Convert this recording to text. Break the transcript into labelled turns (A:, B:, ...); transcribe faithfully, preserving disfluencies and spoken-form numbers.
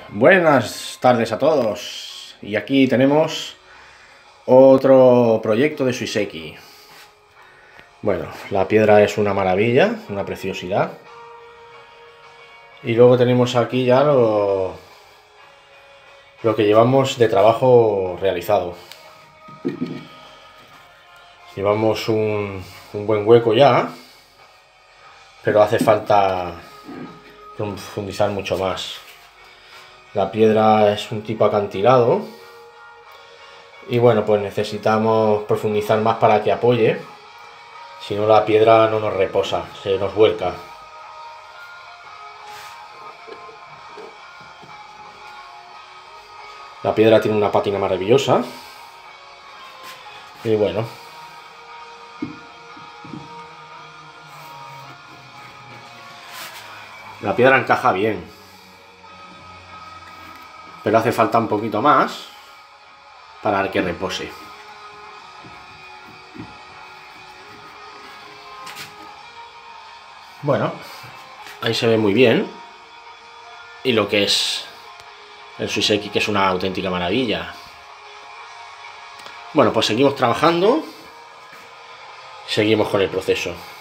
A: Buenas tardes a todos, y aquí tenemos otro proyecto de Suiseki. Bueno, la piedra es una maravilla, una preciosidad, y luego tenemos aquí ya lo, lo que llevamos de trabajo realizado. Llevamos un, un buen hueco ya, pero hace falta profundizar mucho más. La piedra es un tipo acantilado y bueno, pues necesitamos profundizar más para que apoye, si no la piedra no nos reposa, se nos vuelca. La piedra tiene una pátina maravillosa y bueno, la piedra encaja bien, pero hace falta un poquito más para que repose. Bueno, ahí se ve muy bien, y lo que es el Suiseki, que es una auténtica maravilla. Bueno, pues seguimos trabajando, seguimos con el proceso.